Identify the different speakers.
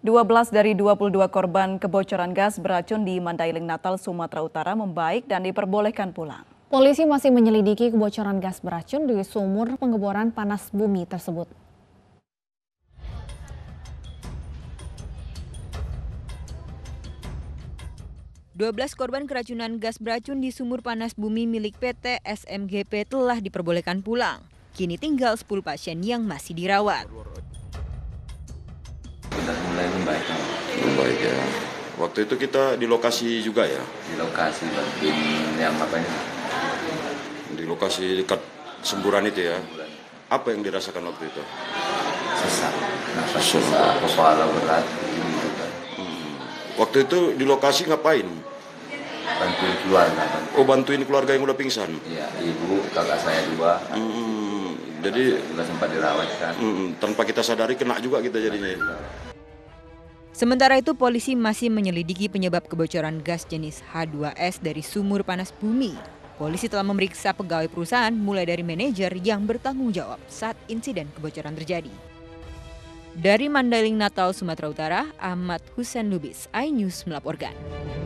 Speaker 1: 12 dari 22 korban kebocoran gas beracun di Mandailing Natal, Sumatera Utara membaik dan diperbolehkan pulang.
Speaker 2: Polisi masih menyelidiki kebocoran gas beracun di sumur pengeboran panas bumi tersebut.
Speaker 3: Dua belas korban keracunan gas beracun di sumur panas bumi milik PT SMGP telah diperbolehkan pulang. Kini tinggal 10 pasien yang masih dirawat.
Speaker 4: Sudah mulai membaik.
Speaker 5: Membaik ya. Waktu itu kita di lokasi juga ya?
Speaker 4: Di lokasi bantuin yang apanya?
Speaker 5: Di lokasi dekat semburan itu ya? Apa yang dirasakan waktu itu?
Speaker 4: Sesak, nafas susah, kepala berat. Gitu.
Speaker 5: Waktu itu di lokasi ngapain?
Speaker 4: Bantuin keluarga.
Speaker 5: Bantuin keluarga yang udah pingsan?
Speaker 4: Iya, ibu, kakak saya juga.
Speaker 5: Jadi
Speaker 4: juga sempat dirawat kan.
Speaker 5: Tanpa kita sadari kena juga kita jadinya.
Speaker 3: Sementara itu polisi masih menyelidiki penyebab kebocoran gas jenis H2S dari sumur panas bumi. Polisi telah memeriksa pegawai perusahaan mulai dari manajer yang bertanggung jawab saat insiden kebocoran terjadi. Dari Mandailing Natal, Sumatera Utara, Ahmad Hussein Lubis, iNews melaporkan.